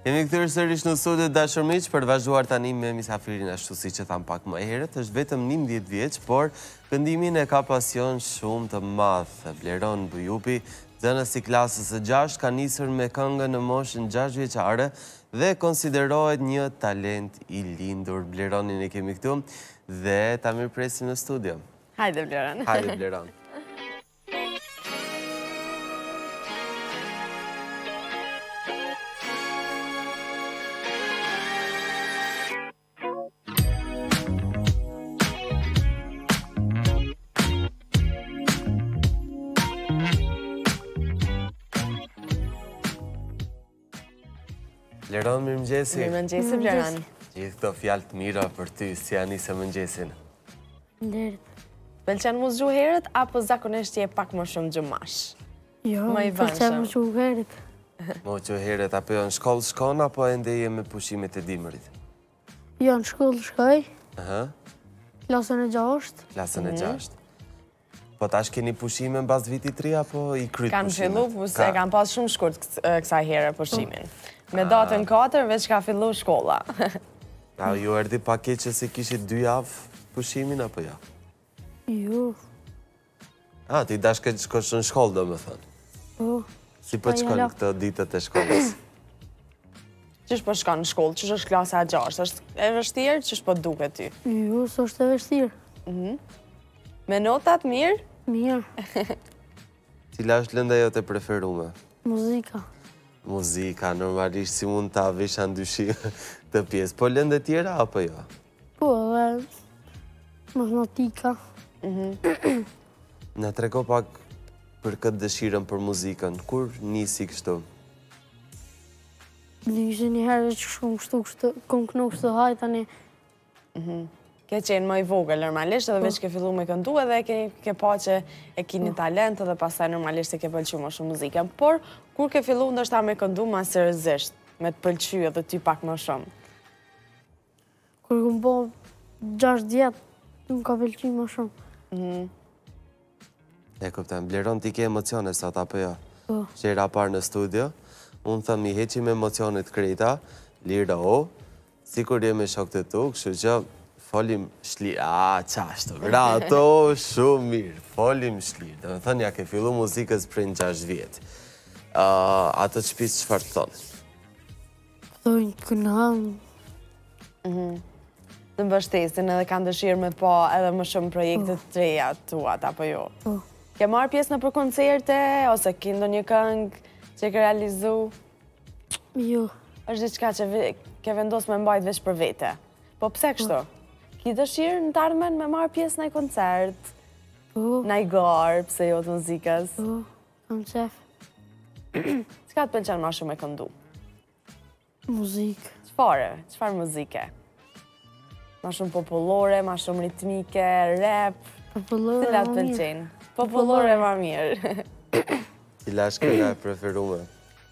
Jemi kthyer sërish në studio dashur miq për të vazhduar tani me misafirin ashtu siç e tham pak më herët, është vetëm 11 vjeç, por këndimin e ka pasion shumë të madh. Bleron Bujupi, nxënës i klasës së 6, ka nisur me këngën në moshën 6 vjeçare dhe konsiderohet një talent i lindur. Bleronin e kemi këtu dhe ta mirëpresim në studio. Hajde Bleron. Hajde Bleron. Bleron, mirëmëngjesi. Mirëmëngjesi Bleron. Gjithë këto fjalë të mira për ty, si ja nisë mëngjesin. Nderit. Pëlqen mu zgju herët, apo zakonisht je pak më shumë gjumash? Jo, Më i pëlqen vënshëm. më shumë herët. Mo që herët, apo jo në shkollë shkon, apo ende je me pushimet e dimërit? Jo, në shkollë shkoj, Aha, klasën e 6. klasën e 6. Po tash keni pushime në bas vitit 3, apo i kryt Kanë pushimet? fillu, se kanë pas shumë shkurt kësaj here pushimin. Me datën 4, veç ka fillu shkolla. A ju erdi pak keq që se kishit 2 javë pushimin, apo jo? Jo, A, ti dash këtë shkosh në shkollë, do më thënë. po, Si po Po, qëkon jala. këto ditët e shkollës? Qysh po shkon në shkollë, qysh është klasa e 6, është e vështirë, qysh po duke ty? jo, s'është e vështirë. Me notat mirë? Mirë, Cila është lënda jote preferume? muzika. Muzika, normalisht si mund ta visha ndyshim të pjesë. Po lëndë tjera, apo jo? Po, edhe matematika. Na trego pak për këtë dëshirën për muzikën. Kur nisi kështu? Ishte një herë që shumë kështu, kom kënu kështu hajt, tani, Ke qenë më i vogël normalisht edhe veç ke fillu me këndu edhe ke pa që e ki një talent edhe pastaj normalisht e ke pëlqy më shumë muzikën. Por, kur ke fillu ndoshta me këndu ma seriozisht, me të pëlqy edhe ty pak më shumë? kur kom po 6 djetë, më ka pëlqy më shumë. E kuptem, Bleron ti ke emocione sot, apo jo? Po, Që era parë në studio, unë thëm i heqim emocionet krejta, lirë o, si kur jemi shok të tu, kështu që folim shlirë, qashtu, grato, shumë mirë, folim shlirë. Dhe me thënë, ja ke fillu muzikës prej në 6 vjetë. Atë qëpis qëfar të thonë? thojnë kënam, Të mbështesin edhe kanë dëshirë me pa edhe më shumë projekte të reja tuat, apo jo? po, Ke marrë pjesë në për koncerte, ose ke ndonjë këngë që ke realizu? jo, Është diçka që ke vendos me mbajt veç për vete. Po pse kështu? Ki dëshirë në të ardhmen me marrë pjesë në i koncert, po, në i garë, pse jo të muzikës? po, kam qef, Çka të pëlqen ma shumë me këndu? muzikë, Qfar muzike? Ma shumë popullore, ma shumë ritmike, rap, popullore cilat më mirë. pëlqen? Popullore ma mirë. Cila është kënga e preferume?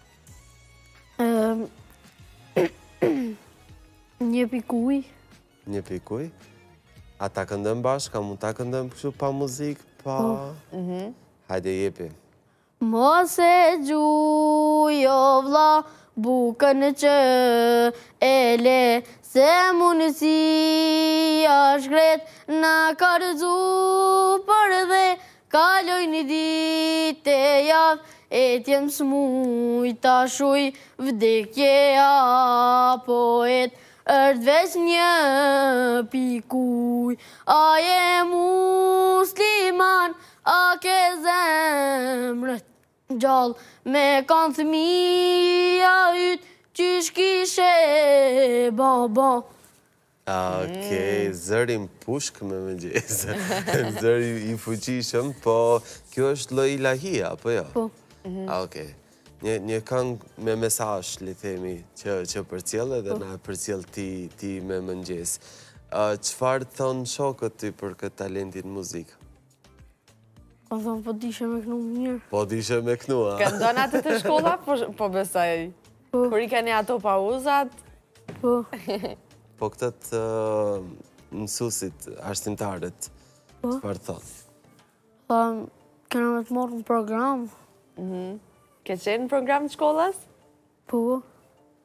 Një pikuj, Një pikuj? A ta këndëm bashkë, a mund ta këndëm kështu pa muzikë, pa... Hajde jepi. mos e gjujo vlla, bukën që e le, se mundësia shkret, na ka rëzu për dhe, kaloj një ditë e javë, e t'jem s'muj ta shuj, vdekje apo është veç një pikuj, a je musliman, a ke zemrët gjallë, me kanë thëmija ytë, qysh kishe ba. Okej, zërim pushk me mëngjesë. Zëri i fuqishëm, po kjo është lloj ilahia, apo jo? Po. Okej. Një këngë me mesazh, le themi, që përcjell edhe na përcjell ti me mëngjes. Çfarë thon shokët ty për këtë talentin muzikë? Kanë thonë po dishe me kënu mirë. Po dishe me kënu, a? Këndon atë të shkolla, po besoj. Po. Kur i keni ato pauzat, Po, Po këtë mësusit, arsimtarët, çfarë thonë? thamë, kena me të marrë në program. ke qenë në program të shkollës? Po,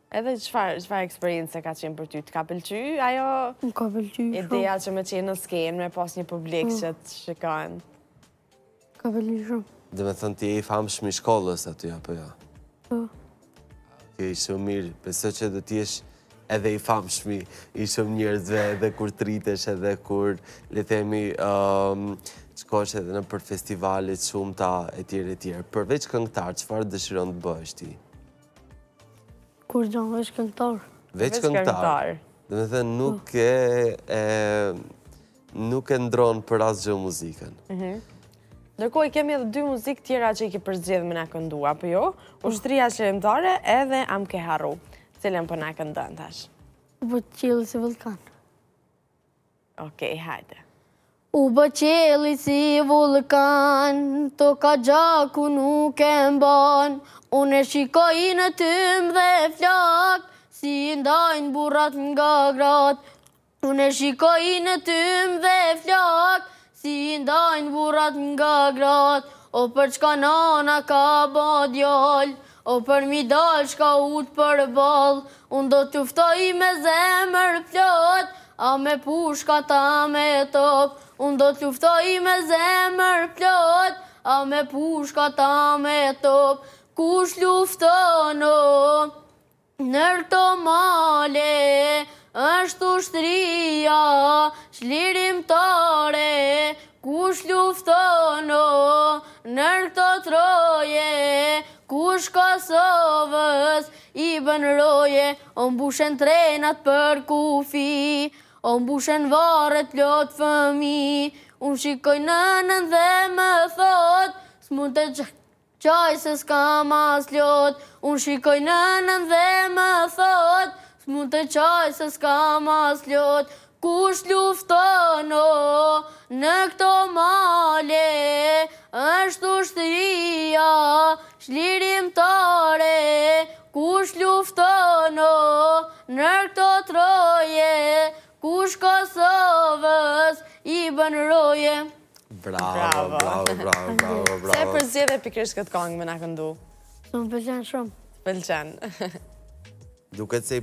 Edhe çfarë eksperiencë ka qenë për ty? Të ka pëlqy ajo Më ka pëlqy shumë. ideja që me qenë në skenë, me pas një publik që të shikojnë? Ka pëlqy shumë. Dhe me thënë ti e i famshëm i shkollës aty, apo jo? Po. Okej, shumë mirë. Besoj që do t'jesh edhe i famshëm i shumë njerëzve, edhe kur të rritesh, edhe kur, le themi, shkosh edhe në për festivalet shumë ta e tjerë. Përveç këngëtar, çfarë dëshiron të bësh ti? Kur gjanë veç këngëtar. Veç këngëtar. Dhe me thënë, nuk e ndronë për asgjë muzikën. Ndërkohë, kemi edhe 2 muzikë tjera që i ke përzgjedhë me na këndu, apo jo? Ushtria Qelimtare edhe Am ke harru. Cilën po na këndon tash? U bë qelli si vulkan. Okej, hajde. U bë qelli si vulkan, to ka gjaku nuk e mban. Unë e shikoj në tym dhe flak, si ndajnë burrat nga grat. Unë e shikoj në tym dhe flak, si ndajnë burrat nga grat. O për çka nana ka ba djall, o për mi dal shka ut për ball. Unë do t'uftoj me zemër plot, a me pushka ta me top. Unë do t'uftoj me zemër plot, a me pushka ta me top. Kush lufton o në këto male, është ushtria Qelimtare. Kush lufton o në këto troje, kush Kosovës i bën roje. O mbushen trenat për kufi, o mbushen varet plot fëmi. Unë shikoj nënën dhe më thot, s'mund të qaj se s'kam as lot. Unë shikoj nënën dhe më thot, s'mund të qaj se s'kam as lot. Kush lufton o në këto male, është ushtria Qelimtare. Kush lufton o në këto troje, kush Kosovës i bën roje. Bravo. Se përzgjedhe pikërisht këtë këngë me na këndu? Më pëlqen shumë. Pëlqen. Duket se i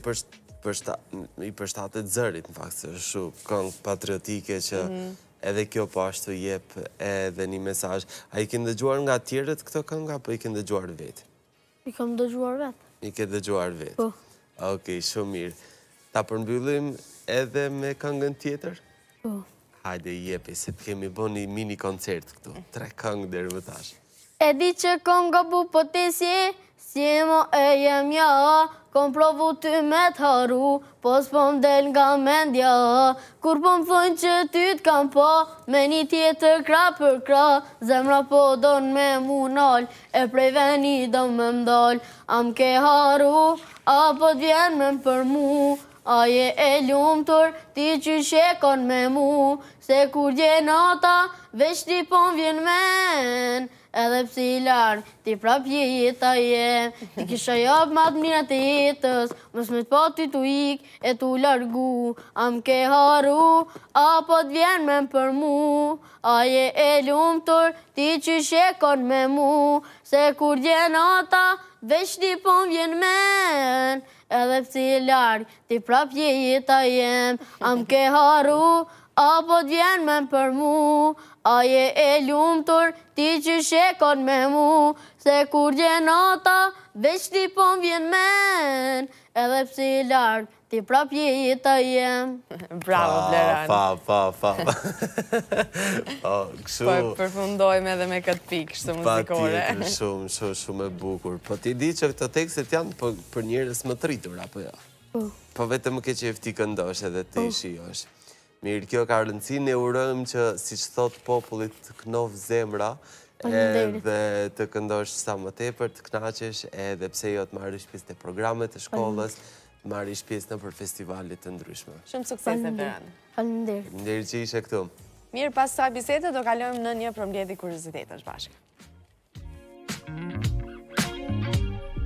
përshtatet zërit, në fakt, se është shumë këngë patriotike që edhe kjo po ashtu jep edhe një mesazh. A i ke ndëgjuar nga tjerët këto këngë, apo i ke ndëgjuar vetë? I kam dëgjuar vetë. I ke dëgjuar vetë? Po. Okej, shumë mirë. Ta përmbyllim edhe me këngën tjetër? Po. Hajde, jepi, se kemi bo një mini koncert këtu. 3 këngë deri më tash. E di që kom gabu po ti si mo e jem ja. Kom provu ty me t'haru, po s'po m'del nga mendja. Kur po m'thojnë që ty t'kam pa, me një tjetër kra për kra. Zemra po don me mu nal, e prej veni do me m'dal. Am ke haru, apo t'vjen me për mu. A je e lumtur, ti që shekon me mu. Se kur dje nata, veç ti po m'vjen men. Edhe psi larg, ti prap jeta jem. Ti kisha jap ma t'mirat e jetës, mës me t'pa ty t'u ik e t'u largu. Am ke haru, apo t'vjen me për mu. A je e lumtur, ti që shekon me mu. Se kur dje nata, veç ti po m'vjen men. Edhe psi larg, ti prap jeta jem. Am ke haru, apo t'vjen me për mu. A je e lumtur, ti që shekon me mu. Se kur dje nata, veç ti po m'vjen men. Edhe psi larg, ti prap jeta jem. Bravo, Bleran. Pa. Po përfundojmë edhe me këtë pikë, shtë muzikore. Pa tjetër, shumë e bukur. Po ti di që këto tekstet janë për njerëz më të rritur, apo jo? Po vetëm ke qef ti këndosh edhe ti shijosh. Mirë, kjo ka rëndësi, ne urojmë që, si që thot popullit, të knov zemra, edhe të këndosh sa më tepër, të knaqesh, edhe pse jo të marrësh pjesë të programet të shkollës, të marrësh pjesë në për festivalit të ndryshme. Shumë sukses e Bleran. Faleminderit. Faleminderit që ishe këtu. Mirë, pas sa bisede, do kalojmë në një përmbledhje kuriozitetësh bashkë.